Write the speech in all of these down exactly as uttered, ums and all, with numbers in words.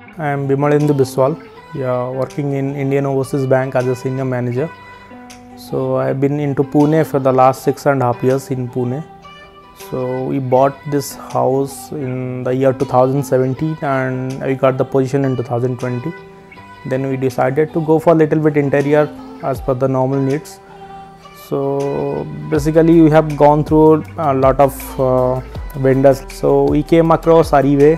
I am Bimalendu Biswal, yeah, working in Indian Overseas Bank as a senior manager. So I have been into Pune for the last six and a half years in Pune. So we bought this house in the year two thousand seventeen and we got the position in two thousand twenty. Then we decided to go for a little bit interior as per the normal needs. So basically we have gone through a lot of uh, vendors. So we came across Arive.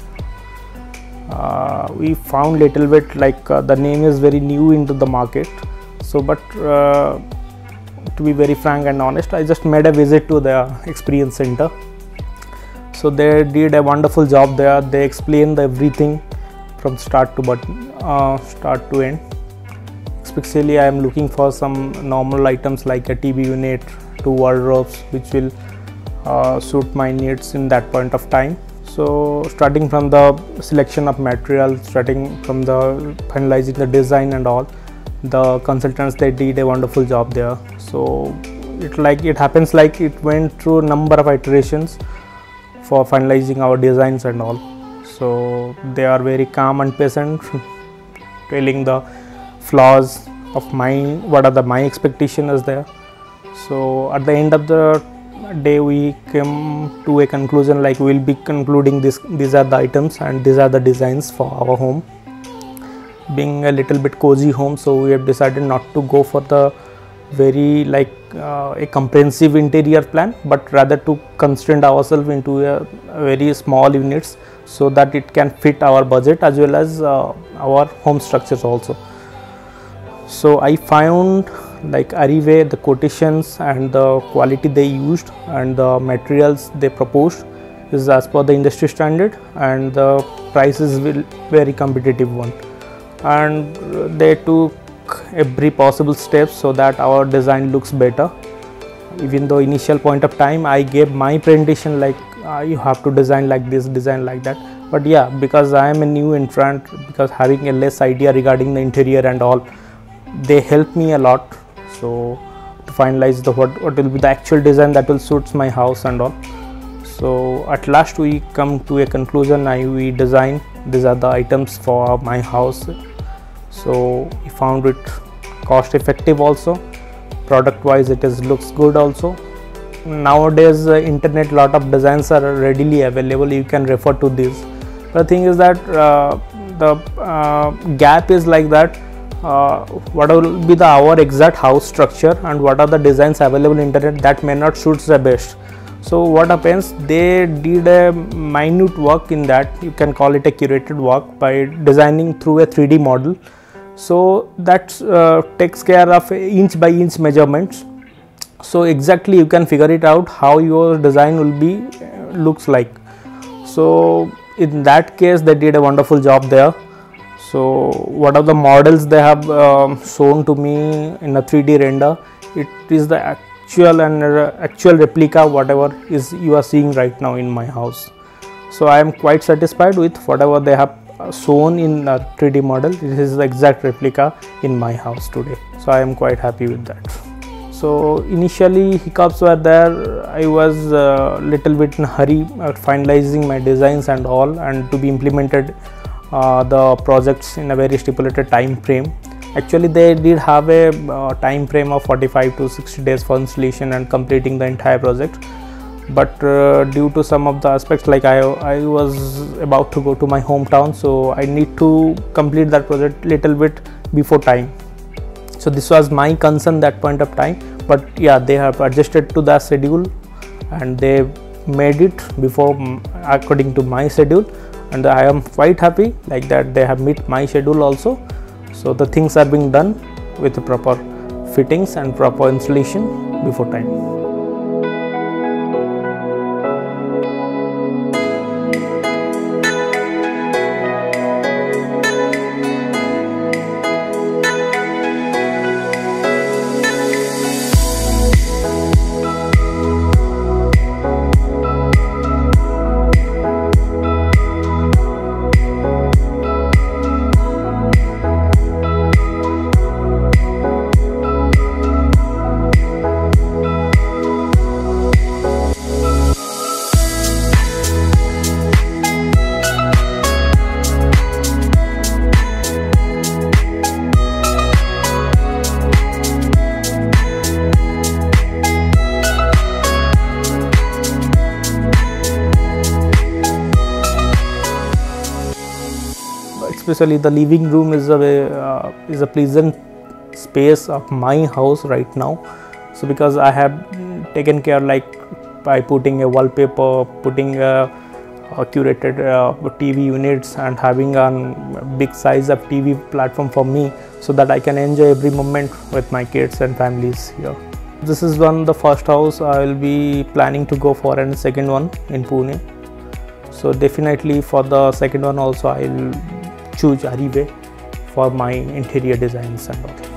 Uh, we found little bit like uh, the name is very new into the market. So but uh, to be very frank and honest, I just made a visit to the experience center. So they did a wonderful job there. They explained everything from start to button, uh, start to end. Especially I am looking for some normal items like a T V unit, two wardrobes which will uh, suit my needs in that point of time. So starting from the selection of materials, starting from the finalizing the design and all, the consultants, they did a wonderful job there. So it like it happens like it went through a number of iterations for finalizing our designs and all. So they are very calm and patient, telling the flaws of my what are the my expectation is there. So at the end of the day we came to a conclusion like we will be concluding this these are the items and these are the designs for our home. Being a little bit cozy home, so we have decided not to go for the very like uh, a comprehensive interior plan, but rather to constrain ourselves into a, a very small units so that it can fit our budget as well as uh, our home structures also. So I found like Arive, the quotations and the quality they used and the materials they proposed is as per the industry standard, and the price is very competitive one, and they took every possible step so that our design looks better. Even though initial point of time I gave my presentation like uh, you have to design like this, design like that, but yeah, because I am a new entrant, because having a less idea regarding the interior and all, they help me a lot. So to finalize the what, what will be the actual design that will suits my house and all. So at last we come to a conclusion. I we design these are the items for my house. So we found it cost effective also, product wise it is looks good also. Nowadays uh, internet lot of designs are readily available, you can refer to this. The thing is that uh, the uh, gap is like that. Uh, what will be the our exact house structure and what are the designs available in internet, that may not suits the best. So what happens, they did a minute work in that, you can call it a curated work, by designing through a three D model. So that uh, takes care of inch by inch measurements. So exactly you can figure it out how your design will be uh, looks like. So in that case they did a wonderful job there. So what are the models they have um, shown to me in a three D render, it is the actual and uh, actual replica whatever is you are seeing right now in my house. So I am quite satisfied with whatever they have shown in a three D model. This is the exact replica in my house today. So I am quite happy with that. So initially hiccups were there. I was a uh, little bit in a hurry at finalizing my designs and all, and to be implemented Uh, the projects in a very stipulated time frame. Actually they did have a uh, time frame of forty-five to sixty days for installation and completing the entire project, but uh, due to some of the aspects like I, I was about to go to my hometown, so I need to complete that project little bit before time. So this was my concern that point of time, but yeah, they have adjusted to the schedule and they made it before according to my schedule, and I am quite happy like that they have met my schedule also. So the things are being done with the proper fittings and proper installation before time. especially the living room is a uh, is a pleasant space of my house right now. So because I have taken care, like by putting a wallpaper, putting a, a curated uh, T V units, and having a big size of T V platform for me, so that I can enjoy every moment with my kids and families here. This is one the first house I will be planning to go for, and second one in Pune. So definitely for the second one also I will choose Aribe for my interior designs and all.